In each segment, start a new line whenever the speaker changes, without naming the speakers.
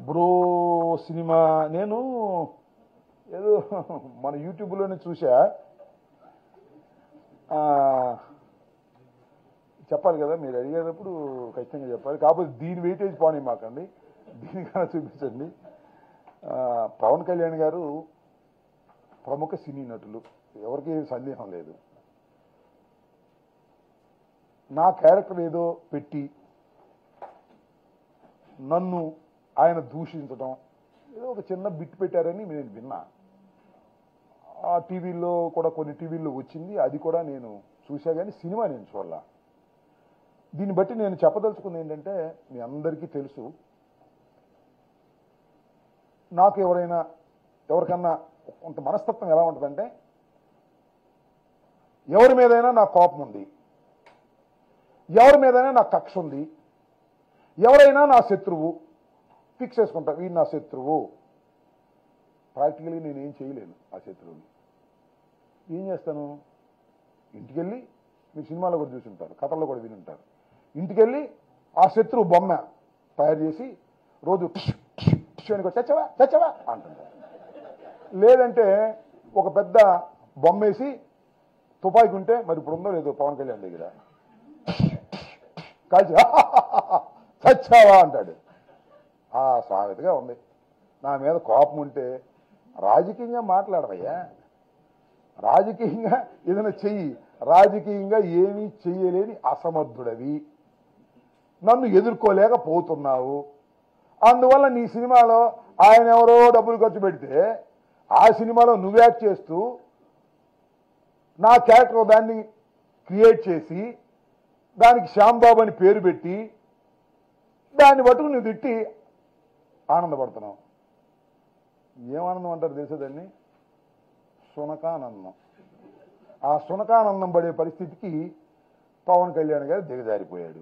Bro cinema నేను ఏదో మన యూట్యూబ్లోనే చూసా. చెప్పాలి కదా, మీరు అడిగేటప్పుడు ఖచ్చితంగా చెప్పాలి. కాకపోతే దీని వెయిటేజ్ పోనీ మాకండి, దీనికన్నా చూపించండి. పవన్ కళ్యాణ్ గారు ప్రముఖ సినీ నటులు, ఎవరికి సందేహం లేదు. నా క్యారెక్టర్ ఏదో పెట్టి నన్ను ఆయన దూషించడం, ఏదో ఒక చిన్న బిట్ పెట్టారని నేను విన్నా. ఆ టీవీల్లో కూడా, కొన్ని టీవీల్లో వచ్చింది, అది కూడా నేను చూసా, కానీ సినిమా నేను చూడలా. దీన్ని బట్టి నేను చెప్పదలుచుకుంది ఏంటంటే, మీ అందరికీ తెలుసు, నాకు ఎవరికన్నా కొంత మనస్తత్వం ఎలా ఉంటుందంటే, ఎవరి మీదైనా నాకు కోపం ఉంది, ఎవరి మీదైనా నాకు కక్ష ఉంది, ఎవరైనా నా శత్రువు ఫిక్స్ చేసుకుంటా, వీడు నా శత్రువు. ప్రాక్టికల్గా నేనేం చేయలేను ఆ శత్రువుని. ఏం చేస్తాను, ఇంటికెళ్ళి, మీరు సినిమాలో కూడా చూసి ఉంటారు, కథల్లో కూడా విని ఉంటారు, ఇంటికెళ్ళి ఆ శత్రువు బొమ్మ తయారు చేసి రోజు చచ్చవా చచ్చవా అంటుంటారు. లేదంటే ఒక పెద్ద బొమ్మ వేసి తుపాకి ఉంటే, మరి ఇప్పుడు ఉందో లేదో పవన్ కళ్యాణ్ దగ్గర, కాల్చి చచ్చావా అంటాడు. ఆ సామెతగా ఉంది. నా మీద కోపం ఉంటే రాజకీయంగా మాట్లాడవయ్యా, రాజకీయంగా ఏదైనా చెయ్యి, రాజకీయంగా ఏమీ చెయ్యలేని అసమర్థుడవి, నన్ను ఎదుర్కోలేకపోతున్నావు. అందువల్ల నీ సినిమాలో ఆయన ఎవరో డబ్బులు ఖర్చు పెడితే ఆ సినిమాలో నువ్వు యాక్ట్ చేస్తూ నా క్యారెక్టర్ దాన్ని క్రియేట్ చేసి దానికి శ్యాంబాబు అని పేరు పెట్టి దాన్ని పట్టుకుని నువ్వు తిట్టి ఆనందపడుతున్నావు. ఏం ఆనందం అంటారు తెలుసా దాన్ని? సునకానందం. ఆ సునకానందం పడే పరిస్థితికి పవన్ కళ్యాణ్ గారు దిగజారిపోయాడు.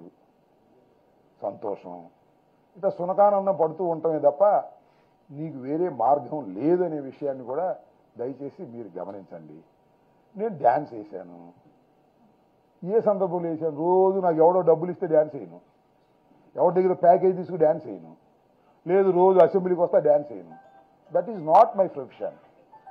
సంతోషం. ఇట్లా సునకానందం పడుతూ ఉండటమే తప్ప నీకు వేరే మార్గం లేదనే విషయాన్ని కూడా దయచేసి మీరు గమనించండి. నేను డ్యాన్స్ వేసాను. ఏ సందర్భంలో వేసాను? రోజు నాకు ఎవడో డబ్బులు ఇస్తే డ్యాన్స్ వేయను, ఎవరి దగ్గర ప్యాకేజ్ తీసుకుని డ్యాన్స్ వేయను, లేదు రోజు అసెంబ్లీకి వస్తా డ్యాన్స్ వేయను. That is not my profession.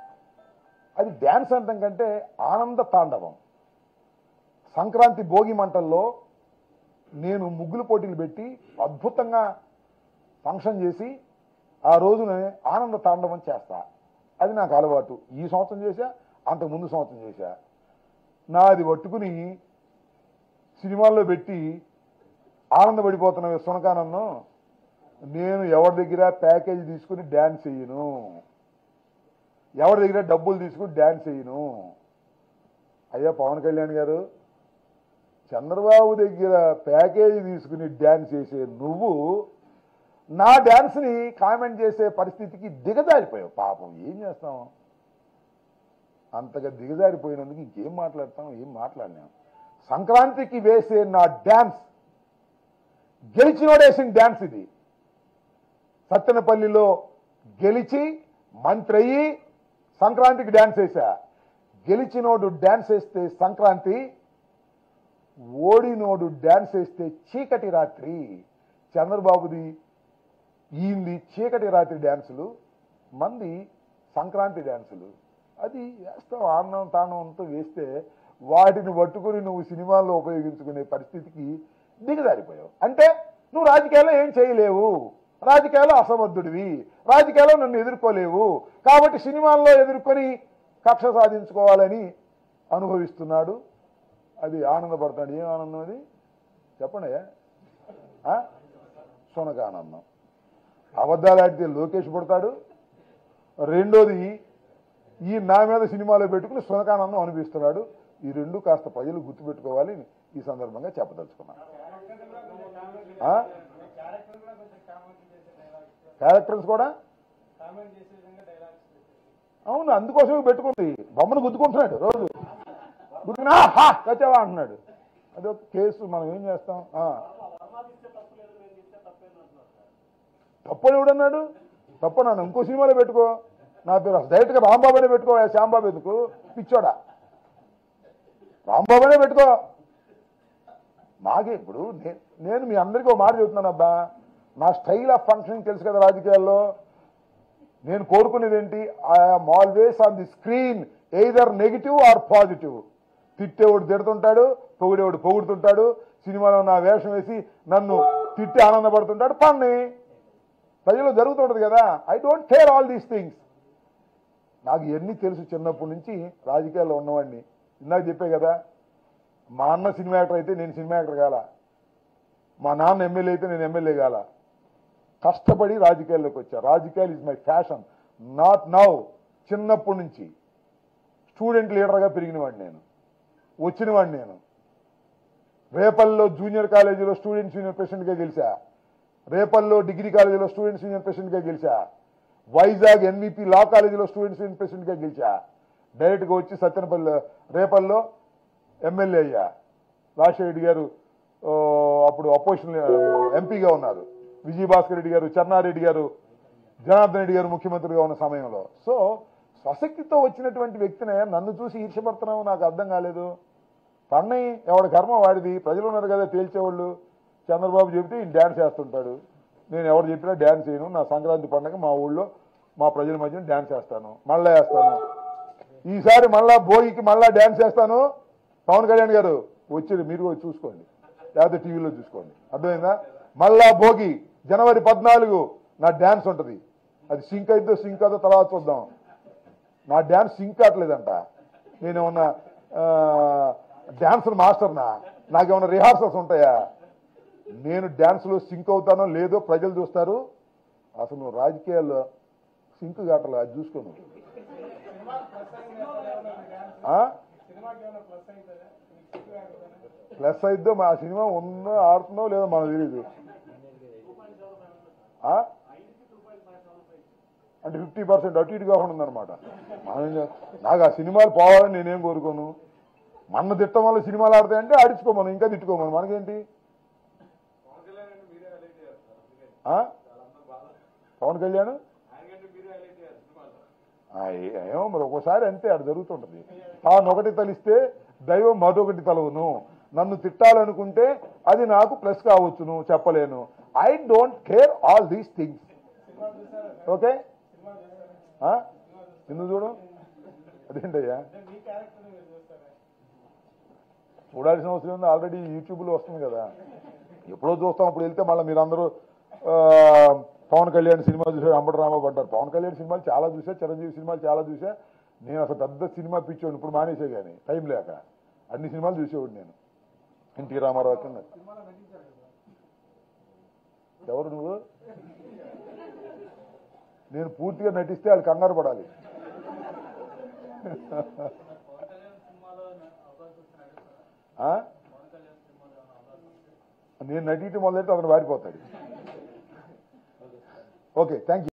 అది డ్యాన్స్ అంటాం కంటే ఆనంద తాండవం. సంక్రాంతి భోగి మంటల్లో నేను ముగ్గులు పోటీలు పెట్టి అద్భుతంగా ఫంక్షన్ చేసి ఆ రోజున ఆనంద తాండవం చేస్తా. అది నాకు అలవాటు. ఈ సంవత్సరం చేశా, అంతకుముందు సంవత్సరం చేశా. నాది పట్టుకుని సినిమాల్లో పెట్టి ఆనందపడిపోతున్న సునకానందం. నేను ఎవరి దగ్గర ప్యాకేజీ తీసుకుని డ్యాన్స్ చేయను, ఎవరి దగ్గర డబ్బులు తీసుకుని డ్యాన్స్ చేయను. అయ్యా పవన్ కళ్యాణ్ గారు, చంద్రబాబు దగ్గర ప్యాకేజీ తీసుకుని డ్యాన్స్ చేసే నువ్వు నా డ్యాన్స్ని కామెంట్ చేసే పరిస్థితికి దిగజారిపోయావు. పాపం ఏం చేస్తాం, అంతగా దిగజారిపోయినందుకు ఇంకేం మాట్లాడతాం, ఏం మాట్లాడినాం. సంక్రాంతికి వేసే నా డ్యాన్స్ గెలిచినోడేసిన డ్యాన్స్ ఇది. సత్తెనపల్లిలో గెలిచి మంత్రి అయ్యి సంక్రాంతికి డ్యాన్స్ వేసా. గెలిచినోడు డ్యాన్స్ వేస్తే సంక్రాంతి, ఓడినోడు డ్యాన్స్ వేస్తే చీకటి రాత్రి. చంద్రబాబుది ఈంది చీకటి రాత్రి డ్యాన్సులు, మంది సంక్రాంతి డ్యాన్సులు. అది వేస్తాం ఆనందం తాండవంతో వేస్తే వాటిని పట్టుకుని నువ్వు సినిమాల్లో ఉపయోగించుకునే పరిస్థితికి దిగజారిపోయావు. అంటే నువ్వు రాజకీయాల్లో ఏం చేయలేవు, రాజకీయాల్లో అసమర్థుడివి, రాజకీయాల్లో నన్ను ఎదుర్కోలేవు. కాబట్టి సినిమాల్లో ఎదుర్కొని కక్ష సాధించుకోవాలని అనుభవిస్తున్నాడు. అది ఆనందపడతాడు. ఏం ఆనందం అది చెప్పండి? సునకానందం. అబద్ధాలు ఆడితే లోకేష్ పడతాడు. రెండోది ఈ నా మీద సినిమాలో పెట్టుకుని సునకానందం అనిపిస్తున్నాడు. ఈ రెండు కాస్త ప్రజలు గుర్తుపెట్టుకోవాలి ఈ సందర్భంగా చెప్పదలుచుకున్నాను. క్యారెక్టర్స్ కూడా అవును, అందుకోసమే పెట్టుకుంది. బొమ్మను గుద్దుకుంటున్నాడు, రోజు గుర్తున్నా చచ్చావా అంటున్నాడు. అది ఒక కేసు. మనం ఏం చేస్తాం? తప్పని ఎవడన్నాడు? తప్పన్నాను. ఇంకో సినిమాలో పెట్టుకో, నా పేరు డైరెక్ట్గా రాంబాబు అనే పెట్టుకో. శ్యాంబాబు ఎందుకు పిచ్చోడా? రాంబాబు అనే పెట్టుకో. నాకే ఇప్పుడు నేను మీ అందరికీ ఒక మాట చెబుతున్నాను అబ్బా, నా స్టైల్ ఆఫ్ ఫంక్షనింగ్ తెలుసు కదా రాజకీయాల్లో. నేను కోరుకునేది ఏంటి, I'm always on the screen either negative or positive. తిట్టేవాడు తిడుతుంటాడు, పొగిడేవాడు పొగుడుతుంటాడు. సినిమాలో నా వేషం వేసి నన్ను తిట్టి ఆనందపడుతుంటాడు. పని ప్రజల్లో జరుగుతుంటది కదా. I don't care all these things. నాకు ఇవన్నీ తెలుసు చిన్నప్పటి నుంచి రాజకీయాల్లో ఉన్నవాడిని. ఇందాక చెప్పే కదా, మా అన్న సినిమా యాక్టర్ అయితే నేను సినిమా యాక్టర్ కాల, మా నాన్న ఎమ్మెల్యే అయితే నేను ఎమ్మెల్యే కాల. కష్టపడి రాజకీయాల్లోకి వచ్చా. రాజకీయాలు is my fashion, not now. చిన్నప్పటి నుంచి స్టూడెంట్ లీడర్గా పెరిగినవాడిని నేను, వచ్చినవాడిని నేను. రేపల్లో జూనియర్ కాలేజీలో స్టూడెంట్స్ యూనియన్ ప్రెసిడెంట్గా గెలిచా. రేపల్లో డిగ్రీ కాలేజీలో స్టూడెంట్స్ యూనియన్ ప్రెసిడెంట్గా గెలిచా. వైజాగ్ ఎన్విపి లా కాలేజీలో స్టూడెంట్స్ యూనియన్ ప్రెసిడెంట్గా గెలిచా. డైరెక్ట్గా వచ్చి సత్యనపల్లి రేపల్లో ఎమ్మెల్యే అయ్యా. రాజశేఖర రెడ్డి గారు అప్పుడు అపోజిషన్ ఎంపీగా ఉన్నారు. విజయభాస్కర్ రెడ్డి గారు, చెన్నారెడ్డి గారు, జనార్దన్ రెడ్డి గారు ముఖ్యమంత్రిగా ఉన్న సమయంలో. సో స్వశక్తితో వచ్చినటువంటి వ్యక్తినే నన్ను చూసి ఈర్ష్యపడుతున్నావు, నాకు అర్థం కాలేదు. పన్నయ్య ఎవడి కర్మ వాడిది. ప్రజలు ఉన్నారు కదా తేల్చేవాళ్ళు. చంద్రబాబు చెబితే ఈయన డ్యాన్స్ చేస్తుంటాడు. నేను ఎవరు చెప్పినా డ్యాన్స్ చేయను. నా సంక్రాంతి పండుగ మా ఊళ్ళో మా ప్రజల మధ్యన డ్యాన్స్ చేస్తాను, మళ్ళా వేస్తాను. ఈసారి మళ్ళా భోగికి మళ్ళా డ్యాన్స్ చేస్తాను. పవన్ కళ్యాణ్ గారు వచ్చి మీరు చూసుకోండి, లేకపోతే టీవీలో చూసుకోండి. అర్థమైందా? మళ్ళా భోగి జనవరి 14 నా డ్యాన్స్ ఉంటుంది. అది సింక్ అయిద్దో సింక్ అవుతుందో తర్వాత చూద్దాం. నా డ్యాన్స్ సింక్ కావట్లేదంట. నేనేమన్నా డ్యాన్స్ మాస్టర్నా? నాకేమన్నా రిహార్సల్స్ ఉంటాయా? నేను డ్యాన్స్లో సింక్ అవుతానో లేదో ప్రజలు చూస్తారు. అసలు నువ్వు రాజకీయాల్లో సింక్ కావట్లే, అది చూసుకోను. ప్లస్ అయిద్దో మా సినిమా ఉందో ఆడుతుందో లేదో మనకు తెలియదు. అంటే 50% అటు ఇటు కాకుండా ఉందన్నమాట. నాకు ఆ సినిమాలు పోవాలని నేనేం కోరుకోను. మన తిట్టం వల్ల సినిమాలు ఆడతాయంటే ఆడించుకోమను, ఇంకా తిట్టుకోమను, మనకేంటి. పవన్ కళ్యాణ్ ఏమో మరి ఒక్కోసారి అంతే అటు జరుగుతుంటది. తాను ఒకటి తలిస్తే దైవం మరొకటి తలవును. నన్ను తిట్టాలనుకుంటే అది నాకు ప్లస్ కావచ్చును, చెప్పలేను. I don't care all these things. Okay, ఎందుకు చూడు, అదేంటయ్యా చూడాల్సిన అవసరం ఉంది. ఆల్రెడీ యూట్యూబ్లో వస్తుంది కదా, ఎప్పుడో చూస్తాం. అప్పుడు వెళ్తే మళ్ళీ మీరందరూ పవన్ కళ్యాణ్ సినిమా చూసారు, అంబటి రాంబాబు అంటారు. పవన్ కళ్యాణ్ సినిమాలు చాలా చూసా, చిరంజీవి సినిమాలు చాలా చూసా. నేను అసలు పెద్ద సినిమా పిచ్చోడు. ఇప్పుడు మానేసే కానీ టైం లేక అన్ని సినిమాలు చూసేవాడు నేను. ఎన్టీ రామారావు కింద. ఎవరు నువ్వు? నేను పూర్తిగా నటిస్తే వాళ్ళు కంగారు పడాలి. నేను నటించి మొదలెట్టి అతను వారిపోతాడు. Okay, thank you.